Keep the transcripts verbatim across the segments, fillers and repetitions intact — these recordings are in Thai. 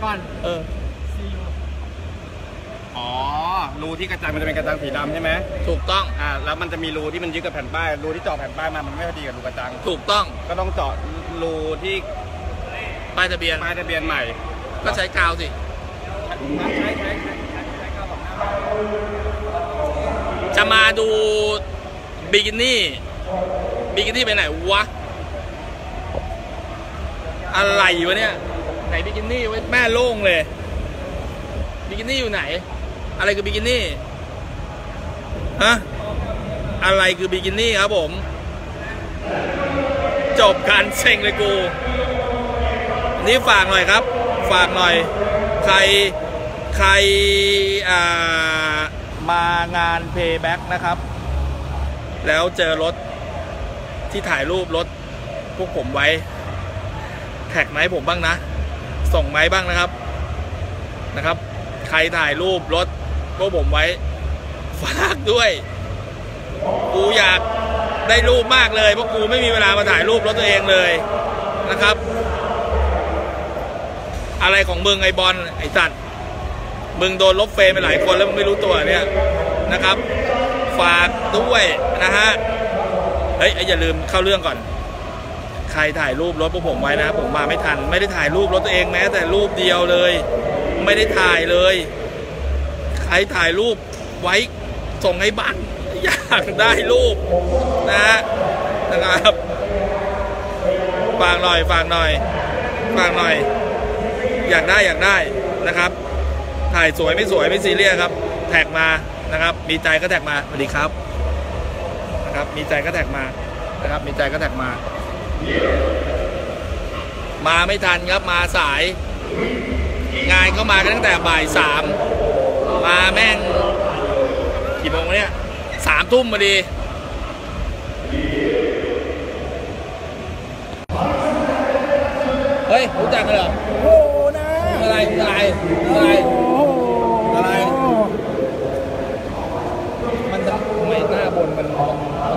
ก่อนเอออ๋อรูที่กระจังมันจะเป็นกระจังสีดำใช่ไหมถูกต้องอ่าแล้วมันจะมีรูที่มันยึดกับแผ่นป้ายรูที่เจาะแผ่นป้ายมามันไม่พอดีกับรูกระจังถูกต้องก็ต้องเจาะรูที่ป้ายทะเบียนป้ายทะเบียนใหม่ก็ใช้กาวสิใช้ใช้ใช้ใช้กาวสองหน้าจะมาดูบิกินี่บิกินี่ไปไหนวะอะไรวะเนี่ยไหนบิกินี่ไว้แม่โล่งเลยบิกินี่อยู่ไหนอะไรคือบิกินี่ฮะอะไรคือบิกินี่ครับผมจบการเซ็งเลยกูนี่ฝากหน่อยครับฝากหน่อยใครใครอ่ามางานเพย์แบ็กนะครับแล้วเจอรถที่ถ่ายรูปรถพวกผมไว้แท็กไหมผมบ้างนะส่งไหมบ้างนะครับนะครับใครถ่ายรูปรถพวกผมไว้ฝากด้วยกูอยากได้รูปมากเลยเพราะกูไม่มีเวลามาถ่ายรูปรถตัวเองเลยนะครับอะไรของมึงไอ้บอลไอ้สัตว์มึงโดนลบเฟรมไปหลายคนแล้วมึงไม่รู้ตัวเนี่ยนะครับฝากด้วยนะฮะเฮ้ยอย่าลืมเข้าเรื่องก่อนใครถ่ายรูปรถพวกผมไว้นะผมมาไม่ทันไม่ได้ถ่ายรูปรถตัวเองแม้แต่รูปเดียวเลยไม่ได้ถ่ายเลยใครถ่ายรูปไว้ส่งให้บ้านอยากได้รูปนะนะครับฝากหน่อยฝากหน่อยฝากหน่อยอยากได้อยากได้นะครับถ่ายสวยไม่สวยไม่ซีเรียสครับแท็กมานะครับมีใจก็แท็กมาสวัสดีครับนะครับมีใจก็แท็กมานะครับมีใจก็แท็กมามาไม่ทันครับมาสายงานก็มากันตั้งแต่บ่ายสามมาแม่งกี่โมงเนี่ยสามทุ่มพอดีเฮ้ยรู้จักกันเหรอโอ้นะอะไรอะไรอะไรอะไรมันทำไมหน้าบนมันพอ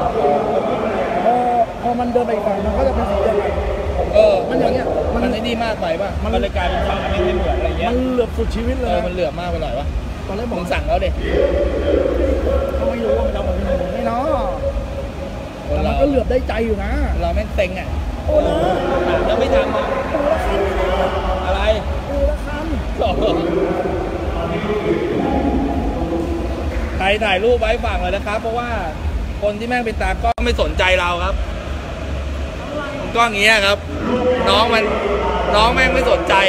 พอมันเดินไปอีกฝั่งมันก็จะเป็นสีเดียวกันเออมันอย่างเงี้ยมันไม่ดีมากไปป่ะมันเลยกลายเป็นฝั่งไม่เหมือนอะไรเงี้ยมันเหลือบสุดชีวิตเลยมันเหลือบมากไปหน่อยวะตอนแรกผมสั่งแล้วเด็กเขาไม่รู้ว่ามันจะมาเป็นยังไงไม่เนาะแต่มันก็เหลือบได้ใจอยู่นะเราแม่งเซ็งอ่ะโอ้นะแล้วไม่ทำอ่ะปูละคันอะไรปูละคันใครถ่ายรูปไว้ฝากเลยนะครับเพราะว่าคนที่แม่งเป็นตากล้องไม่สนใจเราครับก็อย่างเงี้ยครับน้องมันน้องแม่งไม่สนใจ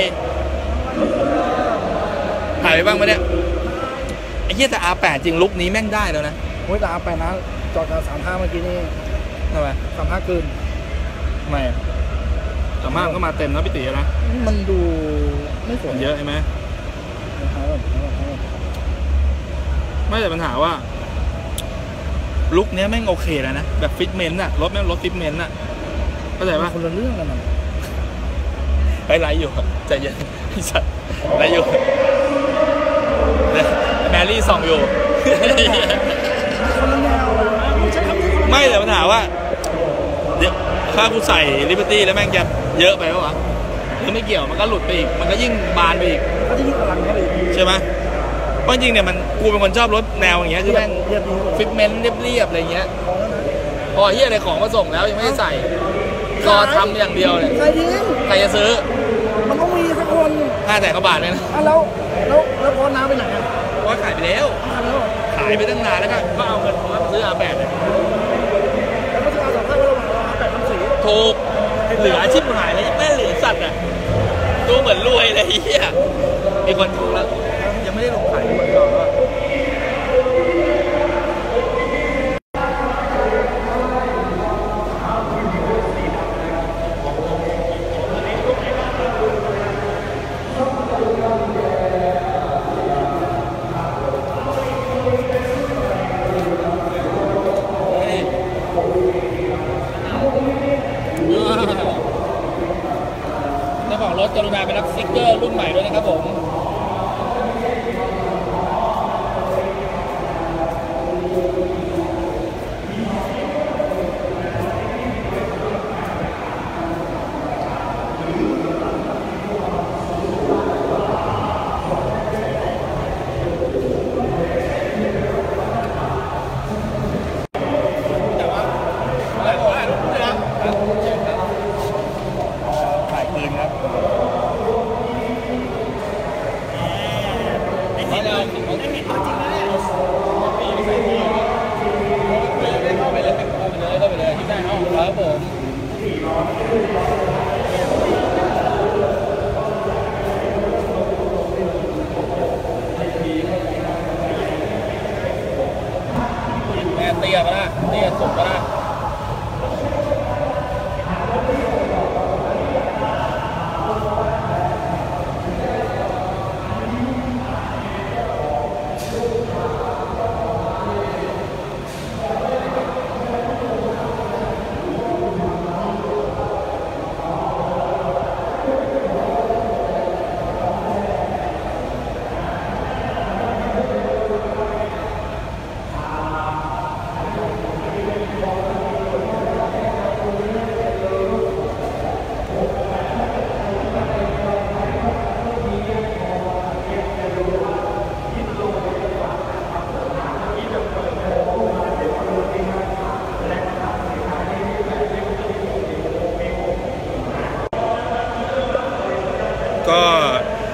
ถ่ายไปบ้างไหมเนี่ยไอ้เหี้ยแต่ อาร์ แปด จริงลุคนี้แม่งได้แล้วนะโอ้ยแต่ อาร์ แปด นะจอดกับสามห้าเมื่อกี้นี่ทำไมสามห้าเกินทำไมสามห้าก็มาเต็มนะพี่ตีนะมันดูไม่สวยเยอะใช่ไหมไม่แต่ปัญหาว่าลุคนี้แม่งโอเคแล้วนะแบบฟิตเมนต์อะรถแม่งรถฟิตเมนต์อะเข้าใจป่ะคนละเรื่องกันนะไปไลฟ์อยู่ใจเย็นพี่สัตว์ไลฟ์อยู่แมรี่ส่องอยู่ไม่แต่ปัญหาว่าเดี๋ยวถ้ากูใส่ลิเบอร์ตี้แล้วแม่งจะเยอะไปปะวะหรือไม่เกี่ยวมันก็หลุดไปอีกมันก็ยิ่งบานไปอีกก็จะยิ่งกำลังเข้าไปอีกใช่ไหมเพราะจริงเนี่ยมันกูเป็นคนชอบรถแนวอย่างเงี้ยคือแม่งฟิตเมนต์เรียบๆอะไรเงี้ยพอเฮียอะไรของมาส่งแล้วยังไม่ได้ใส่รอทำอย่างเดียวเลยใครทิ้งใครจะซื้อมันต้องมีสักคนห้าแสนกว่าบาทเลยนะแล้วแล้วแล้วพอน้ำไปไหนอ่ะเพราะขายไปแล้วขายไปตั้งนานแล้วก็ก็เอาเงินมาซื้ออาแปดเนี่ยแล้วก็ซื้ออาสองข้างระหว่างอาแปดทำสีถูกเหลือชิบหายเลยแม่เหลือสัตว์อ่ะตัวเหมือนรวยเลยเฮียมีคนถูกแล้วยังไม่ได้ลงขายเหมือนกันว่าเจ้าของรถกรุณาไปรับสติ๊กเกอร์รุ่นใหม่ด้วยนะครับผม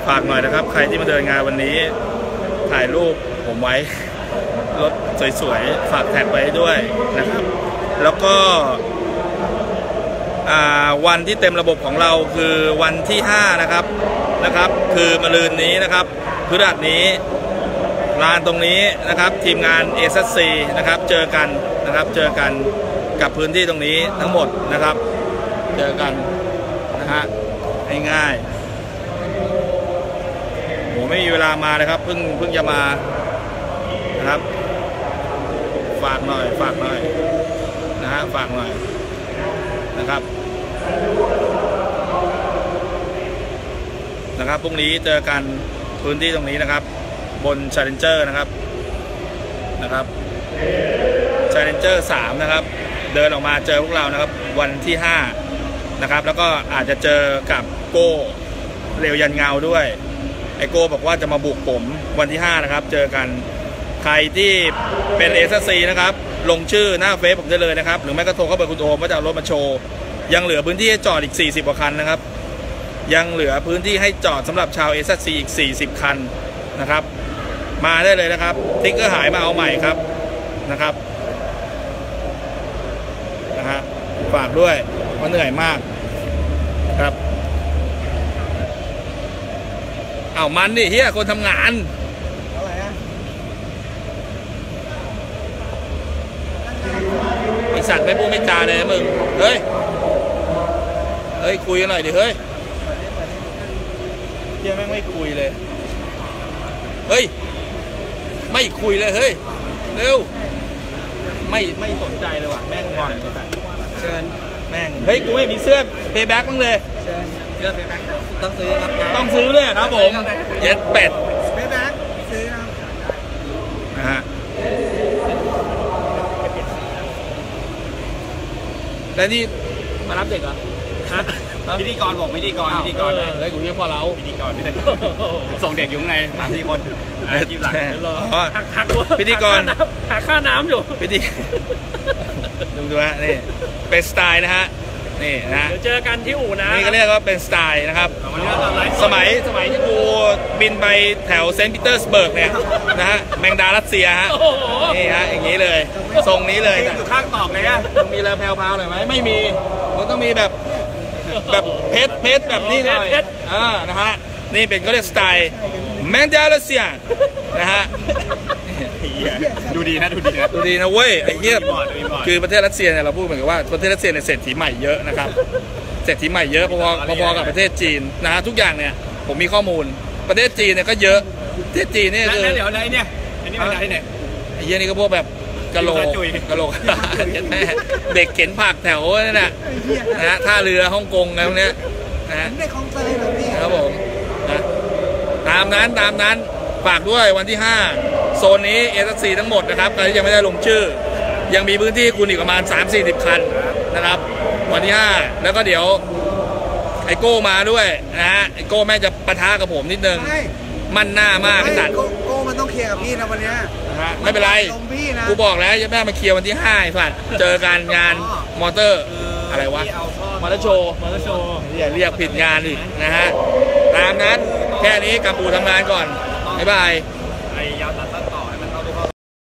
ฝากหน่อยนะครับใครที่มาเดินงานวันนี้ถ่ายรูปผมไว้รถสวยๆฝากแท็กไว้ด้วยนะครับแล้วก็วันที่เต็มระบบของเราคือวันที่ห้านะครับนะครับคือมะรืนนี้นะครับพฤหัสนี้ลานตรงนี้นะครับทีมงาน เอ เอส ซี นะครับเจอกันนะครับเจอกันกับพื้นที่ตรงนี้ทั้งหมดนะครับเจอกันนะฮะง่ายๆโหไม่มีเวลามาเลยครับเพิ่งเพิ่งจะมานะครับฝากหน่อยฝากหน่อยนะฮะฝากหน่อยนะครับนะครับพรุ่งนี้เจอกันพื้นที่ตรงนี้นะครับบน Challenger นะครับนะครับ Challenger สามนะครับเดินออกมาเจอพวกเรานะครับวันที่ห้านะครับแล้วก็อาจจะเจอกับโก้เร็วยันเงาด้วยไอโก้บอกว่าจะมาบุกผมวันที่ห้านะครับเจอกันใครที่เป็น เอ เอส ซี นะครับลงชื่อหน้าเฟซผมได้เลยนะครับหรือไม่ก็โทรเข้าไปคุณโอมว่าจะเอารถมาโชว์ยังเหลือพื้นที่ให้จอดอีกสี่สิบกว่าคันนะครับยังเหลือพื้นที่ให้จอดสำหรับชาว เอ เอส ซี อีกสี่สิบคันนะครับมาได้เลยนะครับติ๊กเกอร์หายมาเอาใหม่ครับนะครับนะฮะฝากด้วยเพราะเหนื่อยมากครับเอามันดิเฮียคนทำงานอะไรอะไอสัตว์ไม่พูดไม่จาเลยมึงเฮ้ยเฮ้ยคุยกันหน่อยดิเฮ้ยเฮียแม่งไม่คุยเลยเฮ้ยไม่คุยเลยเฮ้ยเร็วไม่ไม่สนใจเลยว่ะแม่งงอนเชิญแม่งเฮ้ยกูไม่มีเสื้อเพย์แบ็กมั้งเลยเชิญเสื้อเพย์แบ็กต้องซื้อครับต้องซื้อเลยครับผมเย็ดเป็ดเพย์แบ็กซื้อครับนะฮะแล้วนี่มารับเด็กเหรอพิธีกรบอกพิธีกรพิธีกรเลยเฮ้ยกูเรียกพ่อเราพิธีกรไม่ได้ส่งเด็กอยู่ไงสามสี่คนทีมหลังหักหักพิธีกรหักค่าน้ำอยู่พิธีดูดูฮะนี่เป็นสไตล์นะฮะนี่นะเดี๋ยวเจอกันที่อู่นะนี่ก็เรียกว่าเป็นสไตล์นะครับสมัยสมัยที่กูบินไปแถวเซนต์ปีเตอร์สเบิร์กเนี่ยนะฮะแมงดารัสเซียฮะนี่ฮะอย่างนี้เลยทรงนี้เลยอยู่ข้างตอกเลยอะต้องมีแลแพลวพาวหน่อยไหมไม่มีมันต้องมีแบบแบบเพชรเพชรแบบนี้หน่อยอ่านะฮะนี่เป็นก็เรียกสไตล์แมงดารัสเซียนะฮะดูดีนะดูดีนะดูดีนะเว้ยไอ้เหี้ยคือประเทศรัสเซียเนี่ยเราพูดเหมือนกับว่าประเทศรัสเซียเนี่ยเศรษฐีใหม่เยอะนะครับเศรษฐีใหม่เยอะพอๆพอๆกับประเทศจีนนะฮะทุกอย่างเนี่ยผมมีข้อมูลประเทศจีนเนี่ยก็เยอะประเทศจีนเนี่ยคือเดี๋ยวไหนเนี่ยอันนี้เป็นอะไรเนี่ยไอ้เหี้ยนี่ก็พวกแบบกะโหลกกะโหลกแม่เด็กเข็นผักแถวนั่นน่ะนะฮะท่าเรือฮ่องกงอะไรพวกเนี้ยนะฮะได้ของเตยเลยพี่ครับผมนะตามนั้นตามนั้นฝากด้วยวันที่ห้าโซนนี้ เอ เอส ซี ทั้งหมดนะครับใครที่ยังไม่ได้ลงชื่อยังมีพื้นที่คุณอีกประมาณ สามถึงสี่สิบ คันนะครับวันที่ห้าแล้วก็เดี๋ยวไอโก้มาด้วยนะฮะไอโก้แม่จะปะทะกับผมนิดนึงมั่นหน้ามากไอ้สัตว์โก้มันต้องเคลียร์กับพี่นะวันนี้นะฮะไม่เป็นไรกูบอกแล้วจะแม่มาเคลียร์วันที่ห้าไอ้สัตว์เจอการงานมอเตอร์อะไรวะมอเตอร์โชว์มอเตอร์โชว์อย่าเรียกผิดงานอีกนะฮะตามนั้นแค่นี้กับปูทำงานก่อนบ๊ายบาย